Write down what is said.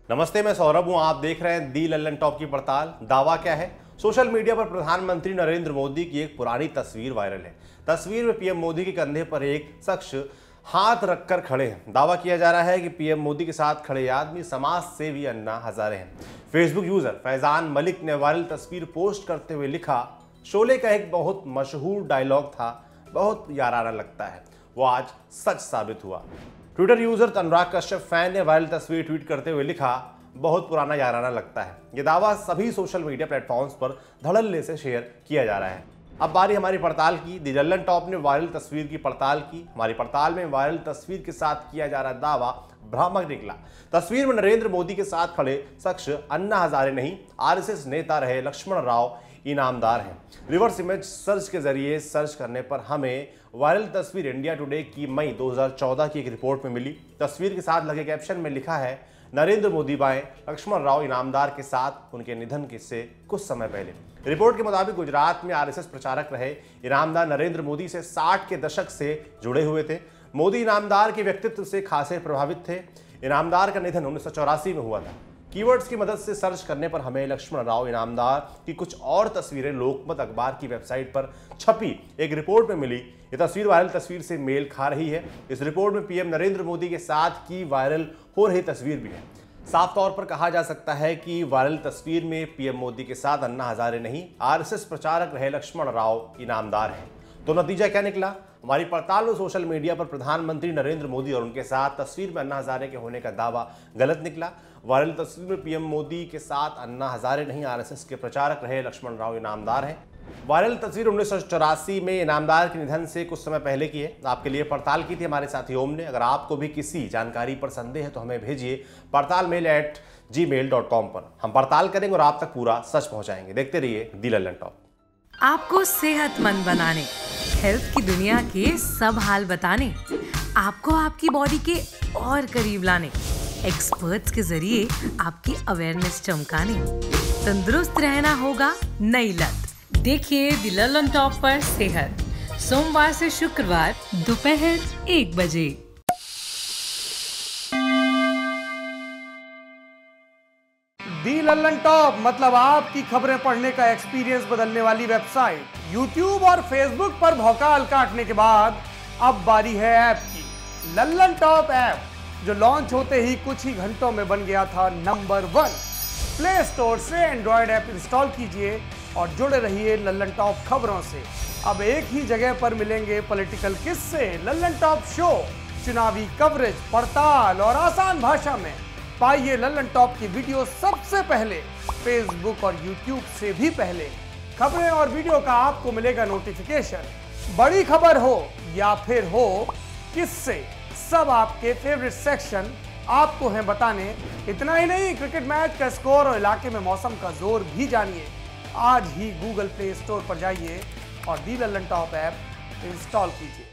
नमस्ते, मैं सौरभ हूं। आप देख रहे हैं दी लल्लन टॉप की पड़ताल। दावा क्या है? सोशल मीडिया पर प्रधानमंत्री नरेंद्र मोदी की एक पुरानी तस्वीर वायरल है। तस्वीर में पीएम मोदी के कंधे पर एक शख्स हाथ रखकर खड़े हैं। दावा किया जा रहा है कि पीएम मोदी के साथ खड़े आदमी समाज सेवी अन्ना हजारे हैं। फेसबुक यूजर फैजान मलिक ने वायरल तस्वीर पोस्ट करते हुए लिखा, शोले का एक बहुत मशहूर डायलॉग था, बहुत याराना लगता है, वो आज सच साबित हुआ। Twitter user Anurag Kashyap fan ने वायरल तस्वीर ट्वीट करते हुए लिखा, बहुत पुराना याराना लगता है। यह दावा सभी सोशल मीडिया प्लेटफॉर्म्स पर धड़ल्ले से शेयर किया जा रहा है। अब बारी हमारी पड़ताल की। दी लल्लन टॉप ने वायरल तस्वीर की पड़ताल की। हमारी पड़ताल में वायरल तस्वीर के साथ किया जा रहा दावा भ्रामक निकला। तस्वीर में नरेंद्र मोदी के साथ खड़े शख्स अन्ना हजारे नहीं, आरएसएस नेता रहे लक्ष्मण राव इनामदार हैं। रिवर्स इमेज सर्च के जरिए सर्च करने पर हमें वायरल तस्वीर इंडिया टुडे की मई 2014 की एक रिपोर्ट में मिली। तस्वीर के साथ लगे कैप्शन में लिखा है, नरेंद्र मोदी बाएं लक्ष्मण राव इनामदार के साथ उनके निधन से कुछ समय पहले। रिपोर्ट के मुताबिक गुजरात में आरएसएस प्रचारक रहे इनामदार नरेंद्र मोदी से 60 के दशक से जुड़े हुए थे। मोदी इनामदार के व्यक्तित्व से खासे प्रभावित थे। इनामदार का निधन 1984 में हुआ था। कीवर्ड्स की मदद से सर्च करने पर हमें लक्ष्मण राव इनामदार की कुछ और तस्वीरें लोकमत अखबार की वेबसाइट पर छपी एक रिपोर्ट में मिली। ये तस्वीर वायरल तस्वीर से मेल खा रही है। इस रिपोर्ट में पीएम नरेंद्र मोदी के साथ की वायरल हो रही तस्वीर भी है। साफ तौर पर कहा जा सकता है कि वायरल तस्वीर में पीएम मोदी के साथ अन्ना हजारे नहीं, आरएसएस प्रचारक रहे लक्ष्मण राव इनामदार हैं। तो नतीजा क्या निकला? हमारी पड़ताल में सोशल मीडिया पर प्रधानमंत्री नरेंद्र मोदी और उनके साथ तस्वीर में अन्ना हजारे के होने का दावा गलत निकला। वायरल तस्वीर में पीएम मोदी के साथ अन्ना हजारे नहीं, आरएसएस के प्रचारक रहे लक्ष्मण राव इनामदार हैं। वायरल तस्वीर 1984 में इनामदार के निधन से कुछ समय पहले की है। आपके लिए पड़ताल की थी हमारे साथी ओम ने। अगर आपको भी किसी जानकारी पर संदेह है तो हमें भेजिए partalmail@gmail.com पर। हम पड़ताल करेंगे और आप तक पूरा सच पहुंचाएंगे। देखते रहिए दी लल्लन टॉप। आपको सेहतमंद बनाने, हेल्थ की दुनिया के सब हाल बताने, आपको आपकी बॉडी के और करीब लाने, एक्सपर्ट्स के जरिए आपकी अवेयरनेस चमकाने, तंदुरुस्त रहना होगा नई लत। देखिए दी लल्लन टॉप पर सेहत, सोमवार से शुक्रवार दोपहर 1 बजे। दी लल्लन टॉप मतलब आपकी खबरें पढ़ने का एक्सपीरियंस बदलने वाली वेबसाइट। यूट्यूब और फेसबुक पर भौकाल काटने के बाद अब बारी है ऐप की। लल्लन टॉप ऐप जो लॉन्च होते ही कुछ ही घंटों में बन गया था नंबर 1। प्ले स्टोर से एंड्रॉयड ऐप इंस्टॉल कीजिए और जुड़े रहिए लल्लन टॉप खबरों से। अब एक ही जगह पर मिलेंगे पॉलिटिकल किस्से, लल्लन टॉप शो, चुनावी कवरेज, पड़ताल और आसान भाषा में। पाइए लल्लन टॉप की वीडियो सबसे पहले, फेसबुक और यूट्यूब से भी पहले। खबरें और वीडियो का आपको मिलेगा नोटिफिकेशन। बड़ी खबर हो या फिर हो किससे, सब आपके फेवरेट सेक्शन आपको हैं बताने। इतना ही नहीं, क्रिकेट मैच का स्कोर और इलाके में मौसम का जोर भी जानिए। आज ही गूगल प्ले स्टोर पर जाइए और the Lallan top app install कीजिए।